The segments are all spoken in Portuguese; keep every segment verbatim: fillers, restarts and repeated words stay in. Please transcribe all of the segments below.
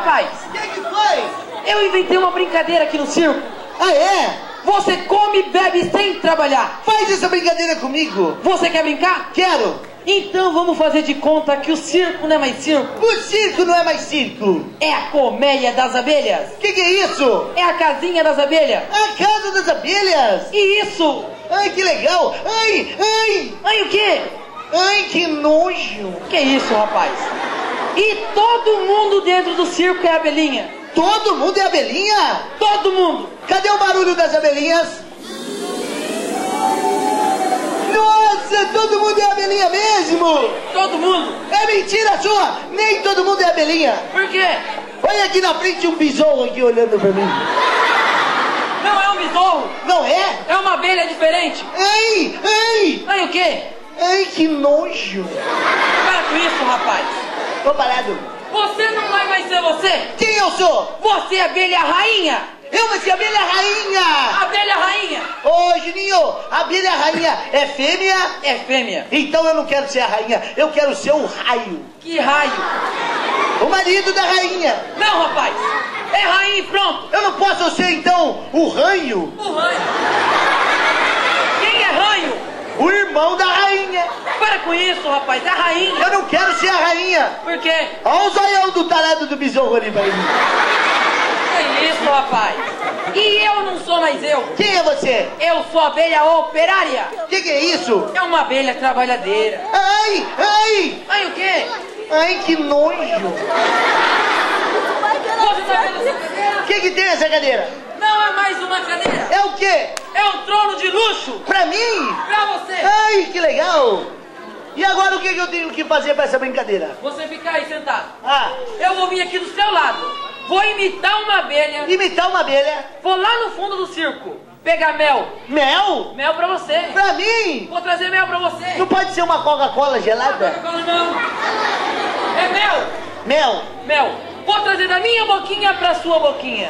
rapaz? O que que foi? Eu inventei uma brincadeira aqui no circo. Ah, é? Você come e bebe sem trabalhar. Faz essa brincadeira comigo. Você quer brincar? Quero. Então vamos fazer de conta que o circo não é mais circo. O circo não é mais circo. É a colmeia das abelhas. O que que é isso? É a casinha das abelhas. A casa das abelhas. E isso? Ai, que legal. Ai, ai. Ai, o quê? Ai, que nojo. Que isso, rapaz? E todo mundo dentro do circo é abelhinha. Todo mundo é abelhinha? Todo mundo. Cadê o barulho das abelhinhas? Nossa, todo mundo é abelhinha mesmo? Todo mundo. É mentira sua. Nem todo mundo é abelhinha. Por quê? Olha aqui na frente um besouro aqui olhando pra mim. Não é um besouro. Não é? É uma abelha diferente. Ai, ai. Ai, o quê? Ai, que nojo. Para com isso, rapaz. Tô parado. Você não vai mais ser você. Quem eu sou? Você é abelha rainha. Eu vou ser abelha rainha. Abelha rainha. Ô, Juninho, a abelha rainha é fêmea? É fêmea. Então eu não quero ser a rainha, eu quero ser o raio. Que raio? O marido da rainha. Não, rapaz. É rainha e pronto. Eu não posso ser, então, o ranho? O ranho. Quem é ranho? O irmão da rainha. Para com isso, rapaz. É a rainha. Eu não quero ser a rainha. Por quê? Olha o zoião do tarado do besouro ali, vai. Que isso, rapaz? E eu não sou mais eu. Quem é você? Eu sou abelha operária. O que, que é isso? É uma abelha trabalhadeira. Ai, ai. Ai, o quê? Ai, que nojo. Você tá vendo essa cadeira? O que, que tem essa cadeira? Não é mais uma cadeira. É o quê? É um trono de luxo. Pra mim? Pra você. Ai, que legal. E agora o que, que eu tenho que fazer pra essa brincadeira? Você fica aí sentado. Ah, Eu vou vir aqui do seu lado. Vou imitar uma abelha. imitar uma abelha. Vou lá no fundo do circo. Pegar mel. Mel? Mel pra você. Pra mim? Vou trazer mel pra você. Não pode ser uma Coca-Cola gelada? Coca-Cola não. É mel. Mel. Mel. Vou trazer da minha boquinha pra sua boquinha.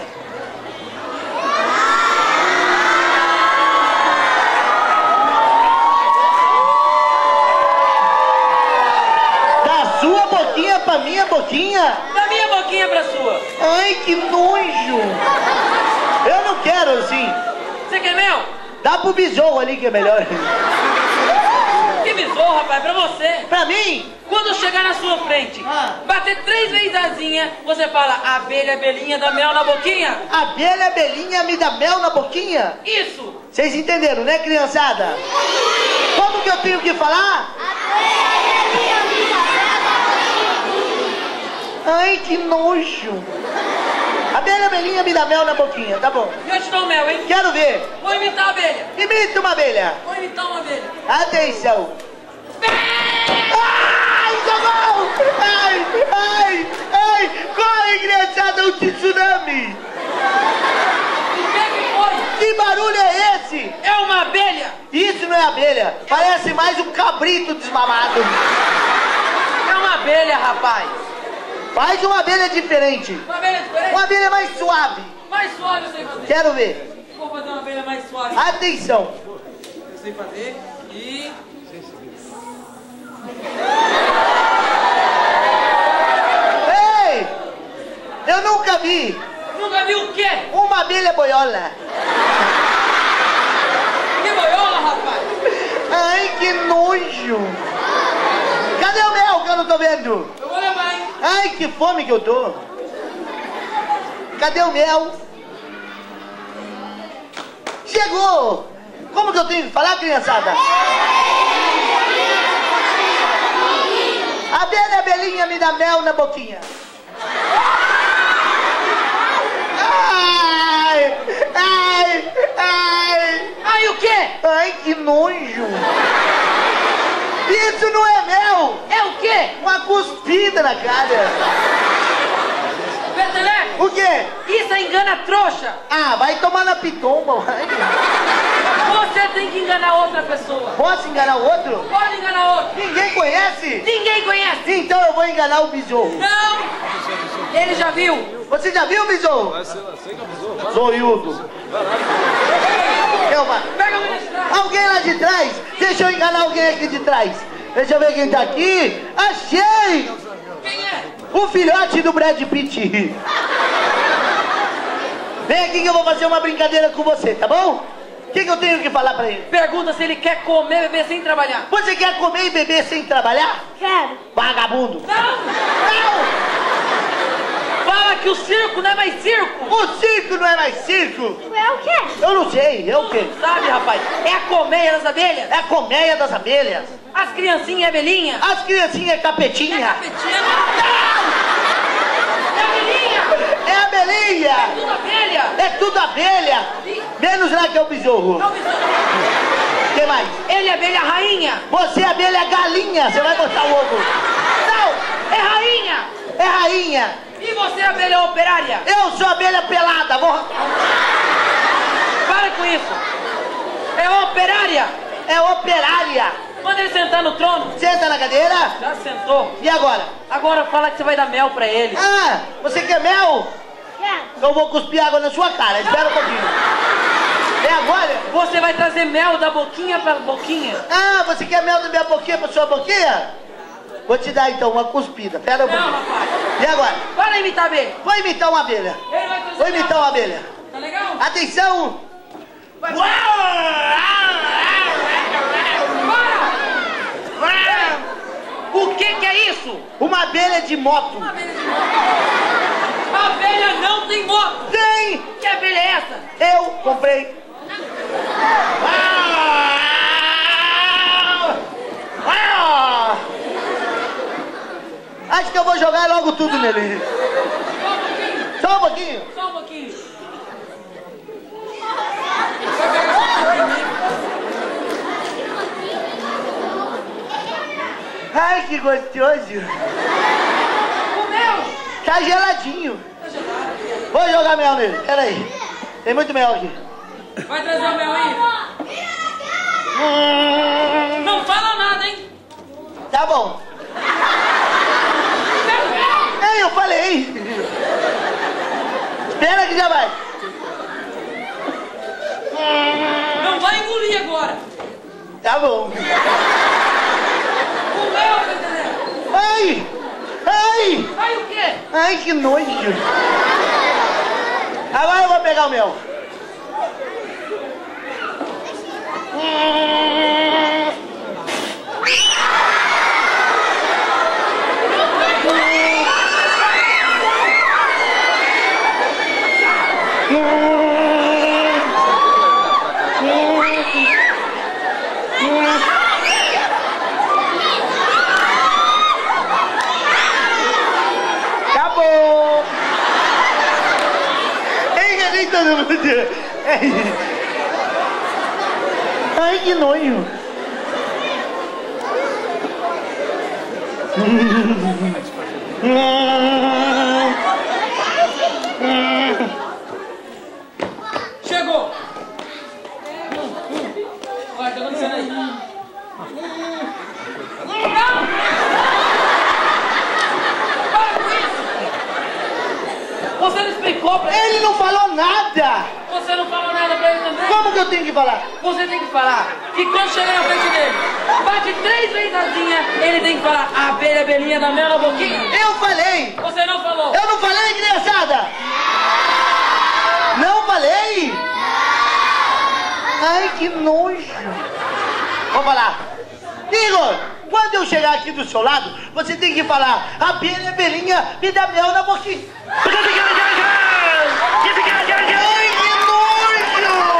Da sua boquinha pra minha boquinha? Da minha boquinha pra sua. Ai, que nojo. Eu não quero assim. Você quer mel? Dá pro besouro ali que é melhor. Que besouro, rapaz, pra você. Pra mim? Quando chegar na sua frente, Ah. bater três vezes asinha, você fala, abelha, abelhinha, dá mel na boquinha. Abelha, abelhinha, me dá mel na boquinha? Isso. Vocês entenderam, né, criançada? Como que eu tenho que falar? Ai, que nojo. Abelha, abelhinha, me dá mel na boquinha, tá bom. Eu te dou mel, hein? Quero ver. Vou imitar a abelha. Imita uma abelha. Vou imitar uma abelha. Atenção. Ai, socorro! Ai, ai, ai. Corre, criançada, um tsunami. O que que foi? Que barulho é esse? É uma abelha. Isso não é abelha. Parece mais um cabrito desmamado. É uma abelha, rapaz. Faz uma abelha diferente. Uma abelha diferente. Uma abelha mais suave. Mais suave eu sei fazer. Quero ver. Vou fazer uma abelha mais suave. Atenção. Eu sei fazer. E... Ei! Eu nunca vi Nunca viu o quê? uma abelha boiola. Que boiola, rapaz. Ai, que nojo. Cadê o mel que eu não tô vendo? Eu vou levar, hein? Ai, que fome que eu tô. Cadê o mel? Chegou! Como que eu tenho que falar, criançada? Abelha, abelhinha, me dá mel na boquinha. Ai, ai, ai. Ai, o quê? Ai, que nojo. Isso não é mel. É o quê? Uma cuspida na cara. Peteleco, O quê? isso engana trouxa. Ah, vai tomar na pitomba, vai. Você tem que enganar outra pessoa. Posso enganar o outro? Pode enganar outro. Ninguém conhece? Ninguém conhece. Então eu vou enganar o besouro. Não. Ele já viu. Você já viu o besouro? Zoiudo. Eu vou. Pega o menino de trás. Alguém lá de trás? Deixa eu enganar alguém aqui de trás. Deixa eu ver quem tá aqui. Achei! Quem é? O filhote do Brad Pitt. Vem aqui que eu vou fazer uma brincadeira com você, tá bom? O que, que eu tenho que falar pra ele? Pergunta se ele quer comer e beber sem trabalhar. Você quer comer e beber sem trabalhar? Quero. Vagabundo. Não! Não! Fala que o circo não é mais circo. O circo não é mais circo? É o quê? Eu não sei, é o quê? Sabe, rapaz? É a colmeia das abelhas. É a colmeia das abelhas. As criancinhas e abelhinhas. As criancinhas é capetinha. É capetinha. É abelhinha. É abelhinha. É tudo abelha. É tudo abelha. Menos lá que é o besouro. Não, bicho. O que mais? Ele é abelha rainha. Você é abelha galinha. Você vai botar o ovo. Não, é rainha. É rainha. E você é abelha operária. Eu sou abelha pelada. Vou... Para com isso. É operária. É operária. Manda ele sentar no trono. Senta na cadeira. Já sentou. E agora? Agora fala que você vai dar mel pra ele. Ah, você quer mel? Quero. Eu vou cuspir água na sua cara. Espera um pouquinho. É agora? Você vai trazer mel da boquinha pra boquinha. Ah, você quer mel da minha boquinha pra sua boquinha? Vou te dar então uma cuspida. Pera um Não, pouquinho. rapaz. E agora? Para imitar abelha. Vou imitar uma abelha. Ele vai trazer Vou mel. imitar uma abelha. Tá legal? Atenção! Vai. Para! O que que é isso? Uma abelha de moto. Uma abelha de moto. A abelha não tem moto. Tem! Que abelha é essa? Eu comprei. Acho que eu vou jogar logo tudo nele. Só um pouquinho. Só um pouquinho. Só um pouquinho. Ai, que gostoso. O mel. Tá geladinho. Vou jogar mel nele. Pera aí. Tem muito mel aqui. Vai trazer o mel aí. Não fala nada, hein? Tá bom. Pega o mel. Ei, eu falei. Espera que já vai. Não vai engolir agora. Tá bom. O mel, tá entendendo? Ai! Ai! Vai o quê? Ai, que nojo. Agora eu vou pegar o mel. Acabou! Ei, nem todo mundo. Ai. Ai, que nojo. Chegou. Olha, tá acontecendo aí. Não! Para com isso! Você não explicou pra ele? Ele não falou nada. Você não falou nada pra ele também? Como que eu tenho que falar? Você tem que falar que quando chegar na frente dele, bate três vezes asinha, ele tem que falar abelha, abelhinha, da mel na boquinha. Eu falei. Você não falou. Eu não falei, criançada? Não falei? Ai, que nojo. Vou falar. Igor, quando eu chegar aqui do seu lado, você tem que falar abelha, abelhinha, me dá mel na boquinha. Ai, que nojo.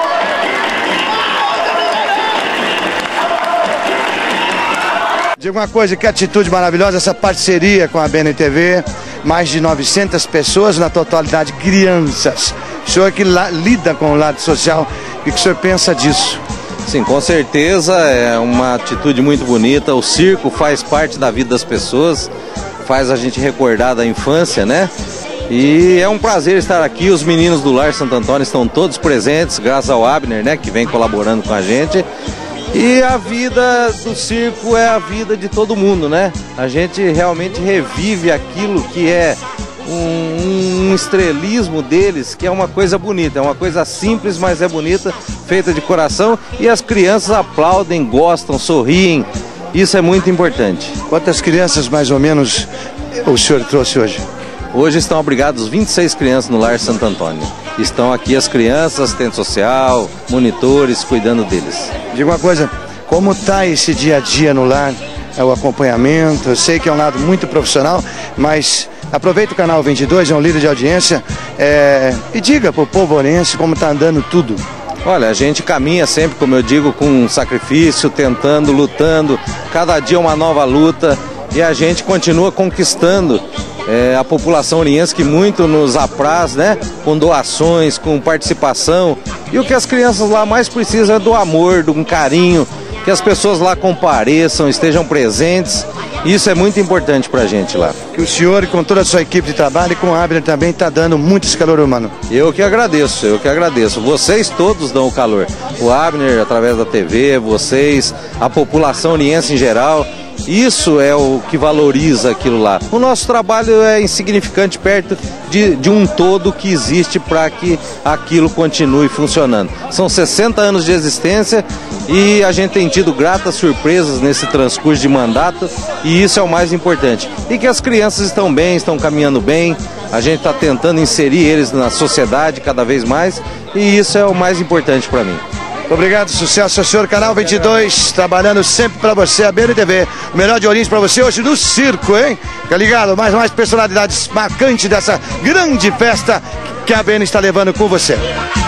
Diga uma coisa, que atitude maravilhosa essa parceria com a B N T V, mais de novecentas pessoas, na totalidade crianças. O senhor que lá, lida com o lado social, o que o senhor pensa disso? Sim, com certeza é uma atitude muito bonita. O circo faz parte da vida das pessoas, faz a gente recordar da infância, né? E é um prazer estar aqui. Os meninos do Lar Santo Antônio estão todos presentes, graças ao Abner, né, que vem colaborando com a gente. E a vida do circo é a vida de todo mundo, né? A gente realmente revive aquilo que é um, um estrelismo deles, que é uma coisa bonita, é uma coisa simples, mas é bonita, feita de coração, e as crianças aplaudem, gostam, sorriem. Isso é muito importante. Quantas crianças mais ou menos o senhor trouxe hoje? Hoje estão abrigados vinte e seis crianças no Lar Santo Antônio. Estão aqui as crianças, assistente social, monitores, cuidando deles. Diga uma coisa, como está esse dia a dia no lar? É o acompanhamento, eu sei que é um lado muito profissional, mas aproveita o canal vinte e dois, é um líder de audiência, é, e diga para o povo orense como está andando tudo. Olha, a gente caminha sempre, como eu digo, com sacrifício, tentando, lutando, cada dia uma nova luta, e a gente continua conquistando é, a população oriense, que muito nos apraz, né? Com doações, com participação, e o que as crianças lá mais precisam é do amor, de um carinho, que as pessoas lá compareçam, estejam presentes. Isso é muito importante pra gente lá. Que o senhor, com toda a sua equipe de trabalho e com o Abner também, está dando muito esse calor humano. Eu que agradeço, eu que agradeço. Vocês todos dão o calor. O Abner, através da T V, vocês, a população oriense em geral. Isso é o que valoriza aquilo lá. O nosso trabalho é insignificante perto de, de um todo que existe para que aquilo continue funcionando. São sessenta anos de existência e a gente tem tido gratas surpresas nesse transcurso de mandato, e isso é o mais importante. E que as crianças estão bem, estão caminhando bem, a gente está tentando inserir eles na sociedade cada vez mais, e isso é o mais importante para mim. Obrigado, sucesso, senhor. Canal vinte e dois, trabalhando sempre para você, a B N T V. O melhor de Ourinhos para você hoje no circo, hein? Fica ligado, mais mais personalidades marcantes dessa grande festa que a B N está levando com você.